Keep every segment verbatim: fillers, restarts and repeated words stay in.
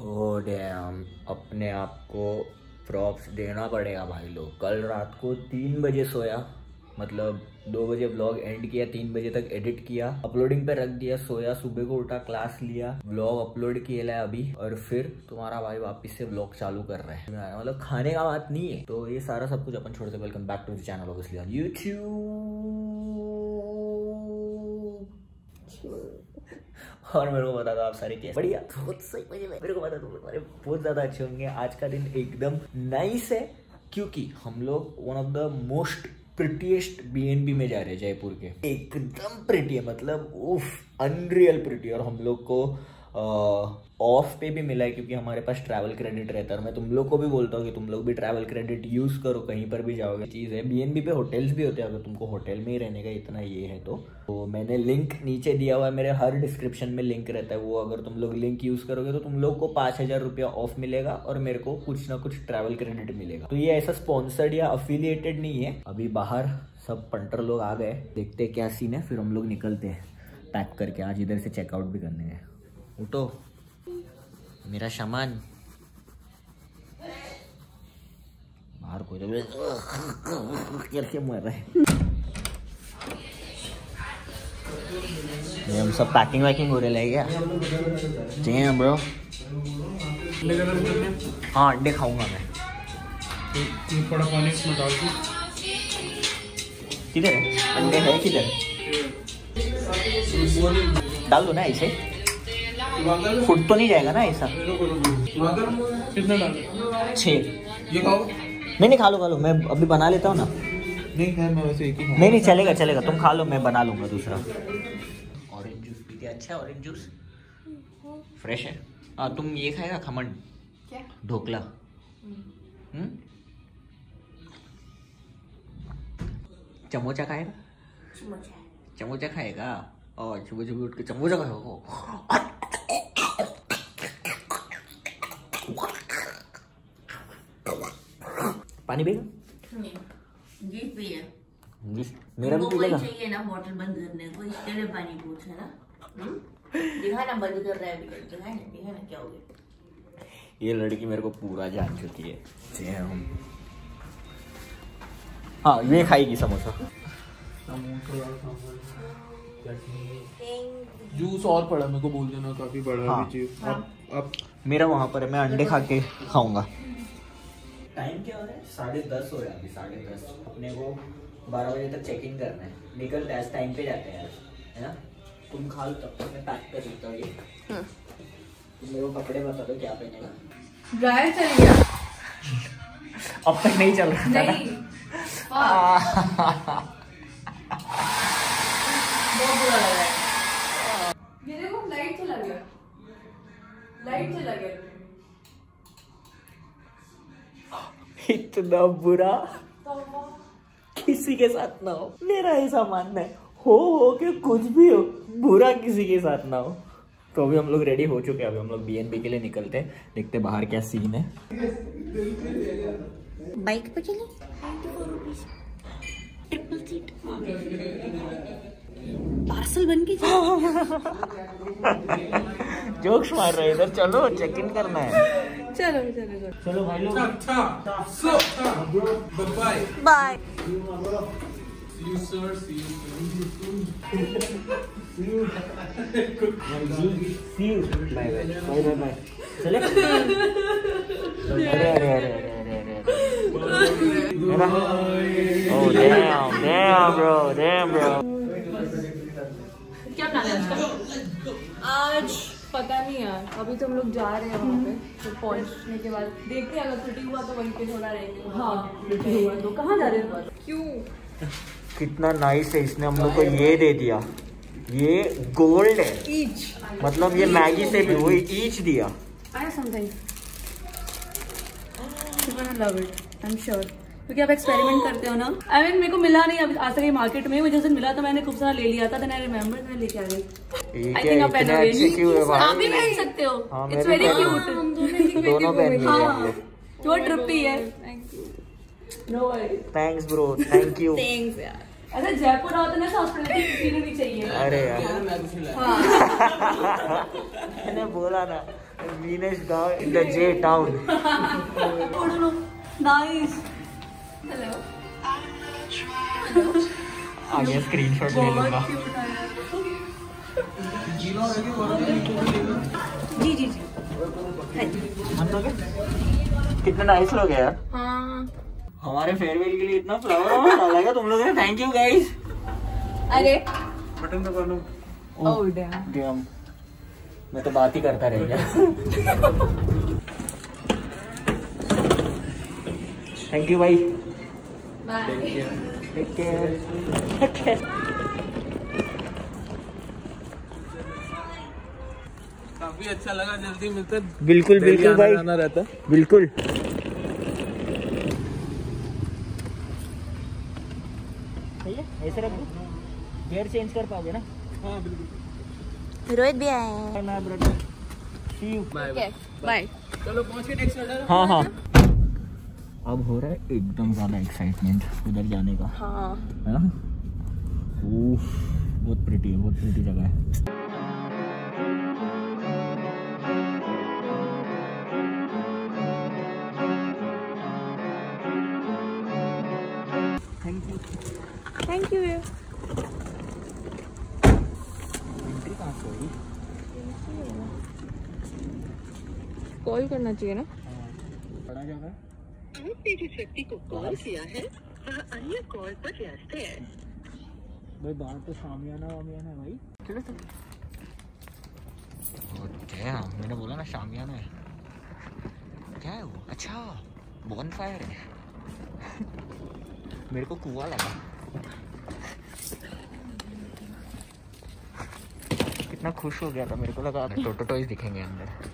Oh damn, अपने आप को प्रॉप्स देना पड़ेगा भाई लोग। कल रात को तीन बजे सोया, मतलब दो बजे व्लॉग एंड किया, तीन बजे तक एडिट किया, अपलोडिंग पे रख दिया, सोया, सुबह को उठा, क्लास लिया, व्लॉग अपलोड किया अभी, और फिर तुम्हारा भाई वापस से व्लॉग चालू कर रहा है। मतलब खाने का बात नहीं है। तो ये सारा सब कुछ अपन छोड़ते। Welcome back to the channel obviously on YouTube. और मेरे को बता दो आप सारे कैसे बढ़िया, बहुत सही मजे में। मेरे को बता दो तुम्हारे बहुत ज्यादा अच्छे होंगे। आज का दिन एकदम नाइस है क्योंकि हम लोग one of the most prettiest BnB में जा रहे हैं जयपुर के। एकदम प्रिटी है, मतलब उफ अनरियल प्रिटी। और हम लोग को ऑफ पे भी मिला है क्योंकि हमारे पास ट्रैवल क्रेडिट रहता है। और मैं तुम लोग को भी बोलता हूँ कि तुम लोग भी ट्रैवल क्रेडिट यूज करो, कहीं पर भी जाओगे। चीज़ है बीएनबी पे होटल्स भी होते हैं, अगर तुमको होटल में ही रहने का इतना ये है तो, तो मैंने लिंक नीचे दिया हुआ है, मेरे हर डिस्क्रिप्शन में लिंक रहता है। वो अगर तुम लोग लिंक यूज करोगे तो तुम लोग को पाँच हजार रुपया ऑफ मिलेगा और मेरे को कुछ ना कुछ ट्रैवल क्रेडिट मिलेगा। तो ये ऐसा स्पॉन्सर्ड या अफिलिएटेड नहीं है। अभी बाहर सब पंटर लोग आ गए, देखते हैं क्या सीन है, फिर हम लोग निकलते हैं पैक करके। आज इधर से चेकआउट भी करने हैं। उठो मेरा सामान, बाहर कोई करके मर रहा है। ये हम सब पैकिंग वैकिंग हो रहे हैं क्या? जी हाँ ब्रो। हाँ अंडे खाऊंगा मैं। थोड़ा पानी इसमें डाल दो। किधर है अंडे? है किधर? डाल दो ना ऐसे, फुट तो नहीं जाएगा ना ऐसा? कितना डाल? छः। ये खाओ। नहीं नहीं खा लो खा लो, मैं अभी बना लेता हूँ ना। नहीं है, मैं वैसे एक ही नहीं नहीं चलेगा चलेगा, तुम खा लो, मैं बना लूंगा दूसरा। ऑरेंज जूस पीते? अच्छा है ऑरेंज जूस, फ्रेश है। हाँ तुम ये खाएगा खमन? क्या? ढोकला। हम्म, चमोचा खाएगा? चमोचा खाएगा? और सुबह सुबह उठ के चमोचा खाएगा? पानी पिएगा? जी पिए। मेरा भी पिएगा? चाहिए ना बोतल बंद करने को, इसके लिए पानी पूछ है ना। दिखा ना बंद कर रहा है अभी, दिखा ना दिखा ना क्या हो गया। ये लड़की मेरे को पूरा जान चुकी है। हाँ ये खाएगी समोसा। जूस और पड़ा, मेरे को बोल देना, काफी बड़ा हाँ। है। अब अब मेरा वहाँ पर है, मैं अंडे खा के खाऊंगा। टाइम क्या हो रहा है? साढ़े दस हो रहा है अभी, साढ़े दस। अपने को बारह बजे तक चेक इन करना है, निकलते हैं टाइम पे जाते हैं है ना। तुम खा लो तब तक मैं पैक कर लेता हूँ ये। तुम मेरे को कपड़े बता दो क्या पहनेगा। ड्रायर चल गया अब तक नहीं चल रहा था। बहुत बुरा लग रहा है। ये देखो लाइट चला गया, लाइट चला गया। इतना बुरा किसी के साथ ना हो, मेरा ऐसा मानना है। हो हो के कुछ भी हो, बुरा किसी के साथ ना हो। तो अभी हम लोग रेडी हो चुके हैं, अभी हम लोग बीएनबी के लिए निकलते हैं, देखते बाहर क्या सीन है। बाइक पे चले, ट्रिपल सीट, पार्सल बन के जोक्स मार रहे इधर। चलो चेक इन करना है। चलो चलो चलो चलो भाई लोग, bye bye. You sir, see you bye bye bye bye. चले। अरे अरे अरे अरे अरे oh damn damn bro damn bro. क्या प्लान है उसका आज? पता नहीं यार, अभी तो हम लोग जा रहे हैं वहाँ पे, तो पहुँचने के बाद देखते हैं, अगर छुट्टी हुआ तो वहीं पे थोड़ा रहेंगे। हाँ छुट्टी हुआ तो कहाँ जा रहे हैं? क्यों? कितना नाइस है, इसने हम लोग को ये दे दिया, ये गोल्ड है ईच, मतलब ये मैगी से भी वही ईच दिया। I something love it, I am sure, क्योंकि आप एक्सपेरिमेंट करते हो ना। आई मीन मेरे को मिला नहीं अभी आज तक ये मार्केट में, मुझे जिस दिन मिला था मैंने खूब सारा ले लिया था, देन आई रिमेंबर मैं लेके आ गई। आई थिंक आप आप भी पहन सकते हो, इट्स वेरी क्यूट। दोनों पहन जो ट्रिपी है। No worry, thanks bro, thank you. Thanks यार। अच्छा जयपुर आओ तो ना हॉस्पिटलिटी फील नहीं चाहिए। अरे यार हाँ मैंने बोला ना, मीनेस्ट गांव in the J town. Nice. Hello आगे स्क्रीनशॉट ले लूंगा। जी जी जी कितने नाइस लोग हैं यार। हाँ हमारे फेयरवेल के लिए इतना फ्लावर डाला है तुम लोगों ने। Thank you guys. अरे बटन दबा लो। ओह डैम, मैं तो बात ही करता रह गया। थैंक यू भाई। बाय। Take care. काफी अच्छा लगा, जल्दी मिलते। बिल्कुल बिल्कुल भाई, आना रहता। बिल्कुल। ऐसे रख दो, गेयर चेंज कर पाओगे ना? हाँ बिल्कुल। रोहित भी आए हैं। See you. Bye bye. चलो पहुंच के नेक्स्ट ऑर्डर। हाँ हाँ। अब हो रहा है एकदम ज्यादा एक्साइटमेंट उधर जाने का, हाँ है ना? ओह बहुत प्रिटी है, बहुत प्रिटी जगह है। Thank you. Thank you. Entry कहाँ से होगी? कॉल करना चाहिए ना। बड़ा जगह है। आपने जिस व्यक्ति को कॉल किया है वह अन्य कॉल पर व्यस्त है। भाई बाहर तो शामियाना वामियाना है भाई। चलो चलो। क्या मैंने बोला ना शामियाना है। क्या है वो? अच्छा बॉनफायर है। मेरे को कुआं लगा। कितना खुश हो गया था, मेरे को लगा टोटो टॉयज दिखेंगे अंदर।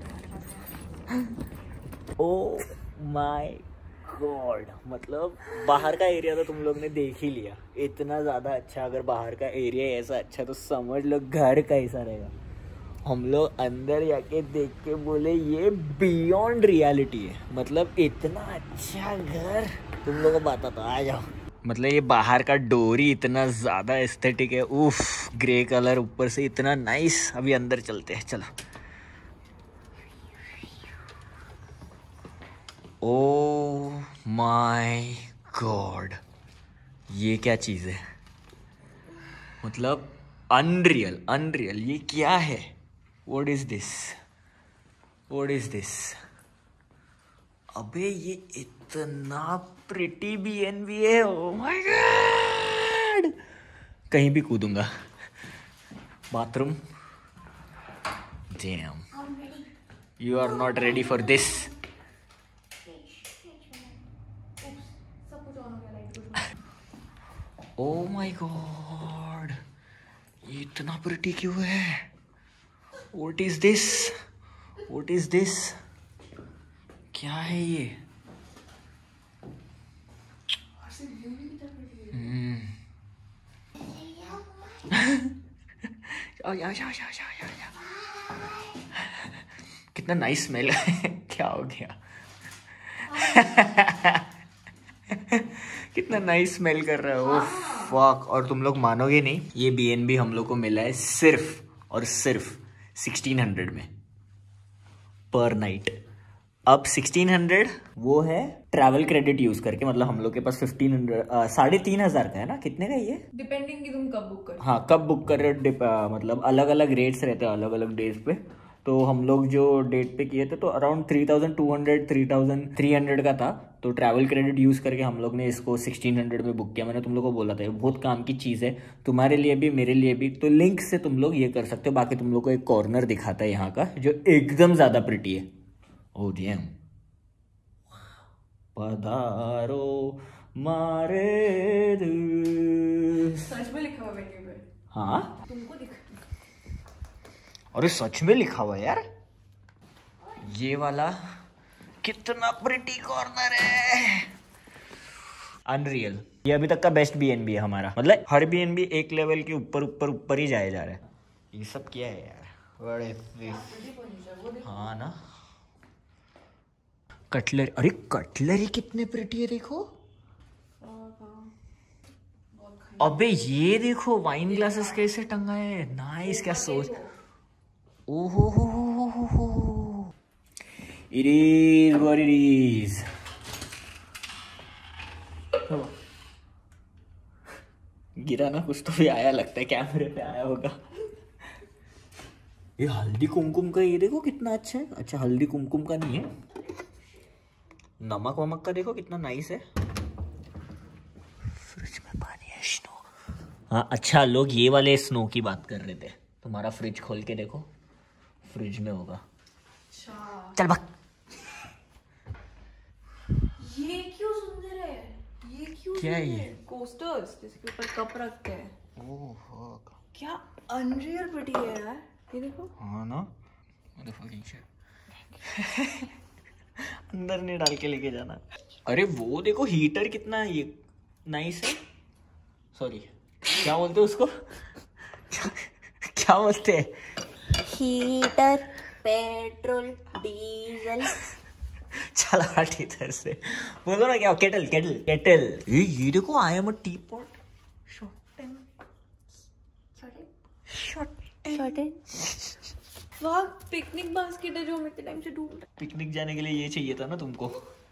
ओ माय गॉड, मतलब बाहर का एरिया तो तुम लोग ने देख ही लिया। इतना ज़्यादा अच्छा, अगर बाहर का एरिया ऐसा अच्छा तो समझ लो घर कैसा रहेगा। हम लोग अंदर जाके देख के बोले ये बियॉन्ड रियलिटी है। मतलब इतना अच्छा घर तुम लोगों को बताता, आ जाओ। मतलब ये बाहर का डोरी इतना ज़्यादा एस्थेटिक है। उफ, ग्रे कलर ऊपर से इतना नाइस। अभी अंदर चलते हैं, चलो। ओ माय गॉड, ये क्या चीज़ है? मतलब अनरियल अनरियल। ये क्या है? What is this? What is this? अबे ये इतना प्रिटी बी एन बी है। ओ माय गॉड, कहीं भी कूदूंगा। Bathroom, damn, you are not ready for this. Oh my god, ये इतना प्रिटी क्यों है? What is this? What is this? क्या है ये? हम्म। कितना नाइस स्मेल है। क्या हो गया? कितना नाइस स्मेल कर रहा है। Oh fuck. और तुम लोग मानोगे नहीं, ये बी एन बी हम लोग को मिला है सिर्फ और सिर्फ सिक्सटीन हंड्रेड में पर नाइट। अब सिक्सटीन हंड्रेड वो है ट्रैवल क्रेडिट यूज करके। मतलब हम लोग के पास फिफ्टीन हंड्रेड साढ़े तीन हजार का है ना? कितने का ये? डिपेंडिंग कि तुम कब बुक कर। हाँ, कब बुक कर रहे हो। मतलब अलग अलग रेट्स रहते हैं अलग अलग डेज पे। तो हम लोग जो डेट पे किए थे तो around three thousand two hundred three thousand three hundred का था। तो ट्रैवल क्रेडिट यूज करके हम लोग ने इसको सिक्सटीन हंड्रेड में बुक किया। मैंने तुम लोग को बोला था ये बहुत काम की चीज़ है, तुम्हारे लिए भी मेरे लिए भी। तो लिंक से तुम लोग ये कर सकते हो। बाकी तुम लोग को एक कॉर्नर दिखाता है यहाँ का जो एकदम ज़्यादा प्रिटी है। ओ डैम, पधारो मारे दिल। सच में लिखा हुआ है पे। हाँ तुमको दिखा? अरे सच में लिखा हुआ है यार। ये वाला कितना प्रिटी कॉर्नर है, अनरियल। ये अभी तक का बेस्ट बी एन बी है हमारा। मतलब हर बी एन बी एक लेवल के ऊपर ऊपर ऊपर ही जाया जा रहा है। ये सब क्या है यार? What is this? हाँ ना, कटलरी। अरे कटलरी कितने प्रिटी है देखो। अबे ये देखो वाइन ग्लासेस कैसे टंगा है। नाइस। क्या सोच। ओहो हो हो हो हो। It is what it is. गिरा ना, कुछ तो भी आया, लगता है कैमरे पे आया होगा। ये हल्दी कुमकुम का, ये देखो कितना अच्छा है। अच्छा हल्दी कुमकुम का नहीं है, नमक वमक का देखो कितना नाइस है। फ्रिज में पानी है, स्नो। हाँ अच्छा, लोग ये वाले स्नो की बात कर रहे थे। तुम्हारा फ्रिज खोल के देखो, फ्रिज में होगा। अच्छा चल भाग। ये क्यों सुंदर है, ये क्यों क्या है ये? कोस्टर्स जिसके ऊपर कप रखते हैं। ओह फक, क्या अनरियल प्रिटी है यार, ये देखो। हाँ ना, अंदर नहीं डाल के लेके जाना। अरे वो देखो हीटर कितना ये नाइस है। सॉरी क्या बोलते हैं उसको क्या बोलते हैं? Heater, petrol, diesel. चल हट इधर से, बोलो ना क्या? Kettle kettle kettle. ये ये देखो, I am a teapot. वाह, पिकनिक बास्केट है जो हम इतने टाइम से ढूंढ रहे। पिकनिक जाने के लिए ये चाहिए था ना तुमको।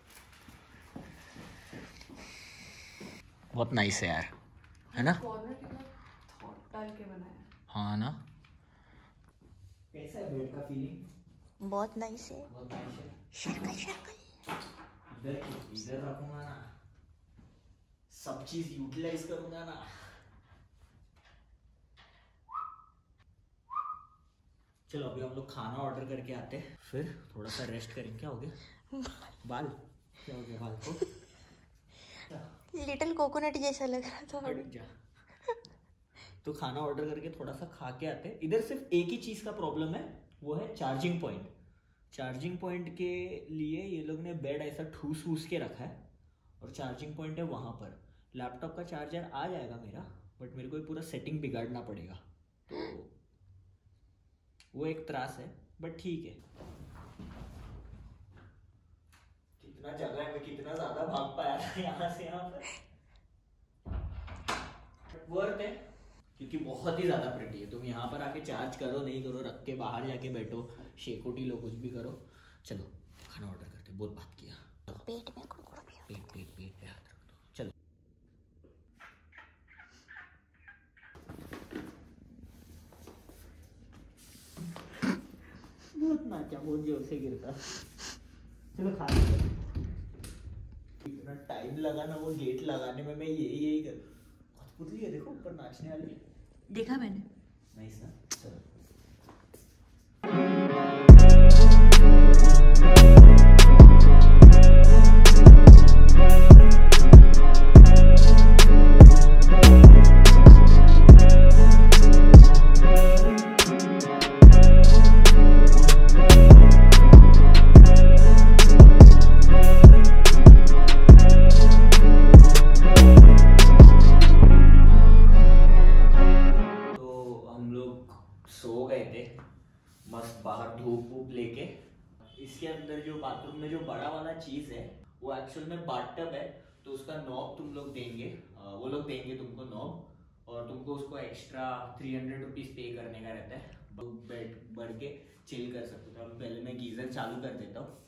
बहुत नाइस है यार, है ना? कॉर्नर कितना थॉट डाल के बनाया। हाँ ना, कैसा है बेड का फीलिंग? बहुत नाइस है। बहुत नाइस है। शर्कल शर्कल। इधर इधर रखूंगा ना, सब चीज यूटिलाइज करूंगा ना। चलो अभी हम लोग खाना ऑर्डर करके आते हैं, फिर थोड़ा सा रेस्ट करेंगे। क्या हो गया? बाल क्या हो गया? बाल को लिटिल कोकोनट जैसा लग रहा था। हट जा। तो खाना ऑर्डर करके थोड़ा सा खा के आते हैं। इधर सिर्फ एक ही चीज का प्रॉब्लम है, वो है चार्जिंग पॉइंट। चार्जिंग पॉइंट के लिए ये लोग ने बेड ऐसा ठूस फूस के रखा है, और चार्जिंग पॉइंट है वहाँ पर। लैपटॉप का चार्जर आ जाएगा मेरा, बट मेरे को ये पूरा सेटिंग बिगाड़ना पड़ेगा, तो वो एक त्रास है, बट ठीक है। कितना जगह है, मैं कितना ज्यादा भाग पाया था यहाँ से यहाँ पर। वर्थ है, क्योंकि बहुत ही ज्यादा प्रिटी है। तुम यहाँ पर आके चार्ज करो नहीं करो, रख के बाहर जाके बैठो, शेकोटी लो, कुछ भी करो। चलो खाना ऑर्डर करते, बहुत बात किया। पेट में कुरकुरा भी पेट पेट पेट पे हाथ रख दो। चलो बहुत नाचा, बहुत जोर से गिरता। चलो खा लो। इतना टाइम लगा ना वो गेट लगाने में, मैं यही यही कर। बहुत पुतली है देखो, ऊपर नाचने वाली। देखा मैंने। नाइस ना? चलो सो गए थे मस्त बाहर धूप वूप लेके। इसके अंदर जो बाथरूम में जो बड़ा वाला चीज है वो एक्चुअल में बाथटब है, तो उसका नॉब तुम लोग देंगे, वो लोग देंगे तुमको नॉब, और तुमको उसको एक्स्ट्रा थ्री हंड्रेड रुपीज पे करने का रहता है। बेड बढ़ के चिल कर सकते हो। तो पहले मैं गीजर चालू कर देता हूँ।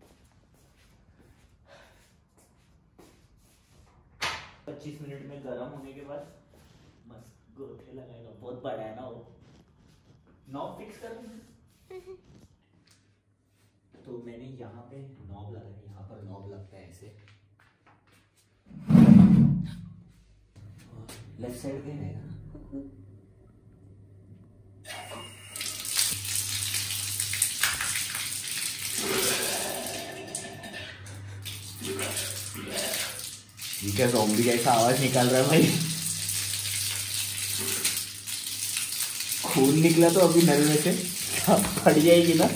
पच्चीस मिनट में गर्म होने के बाद मस्त गोथे लगाएगा। बहुत बड़ा है ना वो, नॉब फिक्स कर दूँ। तो मैंने यहाँ पे नॉब लगा है, यहाँ पर नॉब लगता है ऐसे। लेफ्ट साइड पे रहेगा ना। ये क्या ज़ॉम्बी जैसा आवाज निकाल रहा है भाई? खून निकला तो अभी नल में से फट जाएगी ना।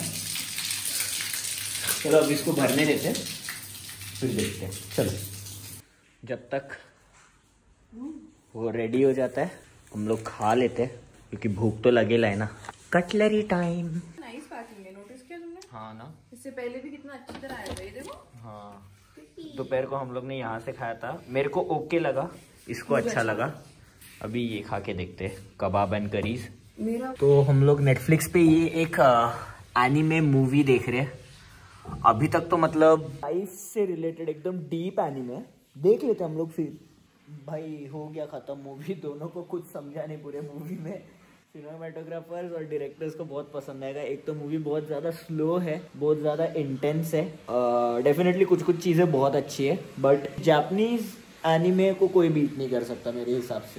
चलो अब इसको भरने देते हैं, फिर देखते हैं। चलो जब तक वो रेडी हो जाता है हम लोग खा लेते हैं, क्योंकि भूख तो लगेगा है ना। Cutlery time. नाइस पैकिंग है, नोटिस किया तुमने? हाँ ना, इससे पहले भी कितना अच्छी तरह आया था ये देखो। हाँ दोपहर को हम लोग ने यहाँ से खाया था, मेरे को ओके लगा, इसको अच्छा लगा। अभी ये खा के देखते हैं, कबाब एंड करीज। मेरा तो हम लोग नेटफ्लिक्स पे ये एक एनिमे मूवी देख रहे हैं, अभी तक तो मतलब लाइफ से रिलेटेड एकदम डीप एनिमे देख लेते हम लोग, फिर भाई हो गया खत्म मूवी। दोनों को कुछ समझा नहीं पूरे मूवी में। सिनेमाटोग्राफर्स और डायरेक्टर्स को बहुत पसंद आएगा। एक तो मूवी बहुत ज़्यादा स्लो है, बहुत ज़्यादा इंटेंस है। डेफिनेटली uh, कुछ कुछ चीज़ें बहुत अच्छी है, बट जापानीज एनिमे को कोई बीट नहीं कर सकता मेरे हिसाब से।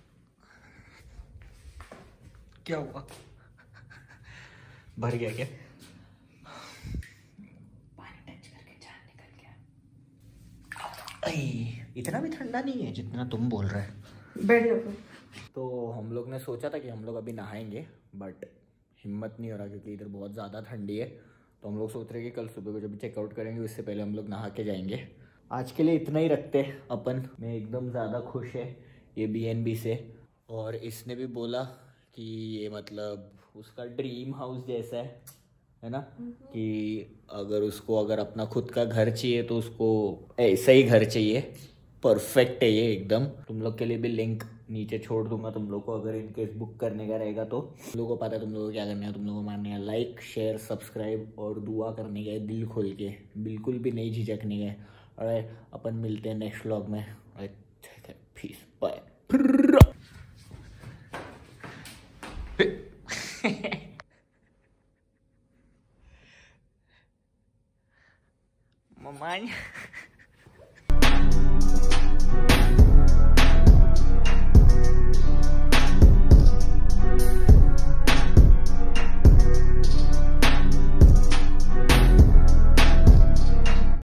क्या हुआ? भर गया क्या? पानी टच करके जान निकल गया। इतना भी ठंडा नहीं है जितना तुम बोल रहे हैं। बैठ जाओ। तो हम लोग ने सोचा था कि हम लोग अभी नहाएंगे, बट हिम्मत नहीं हो रहा क्योंकि इधर बहुत ज़्यादा ठंडी है। तो हम लोग सोच रहे हैं कि कल सुबह को जब चेकआउट करेंगे उससे पहले हम लोग नहा के जाएंगे। आज के लिए इतना ही रखते हैं अपन। मैं एकदम ज़्यादा खुश है ये बी एन बी से, और इसने भी बोला कि ये मतलब उसका ड्रीम हाउस जैसा है है ना, कि अगर उसको अगर अपना खुद का घर चाहिए तो उसको ऐसा ही घर चाहिए। परफेक्ट है ये एकदम। तुम लोग के लिए भी लिंक नीचे छोड़ दूंगा तुम लोग को, अगर इनकेस बुक करने का रहेगा तो। तुम लोगों को पता है तुम लोगों को क्या करना है। तुम लोगों को मारने है लाइक, शेयर, सब्सक्राइब और दुआ करने का है दिल खोल के, बिल्कुल भी नहीं झिझकने का। और अपन मिलते हैं नेक्स्ट व्लॉग में। Peace bye. मम्मा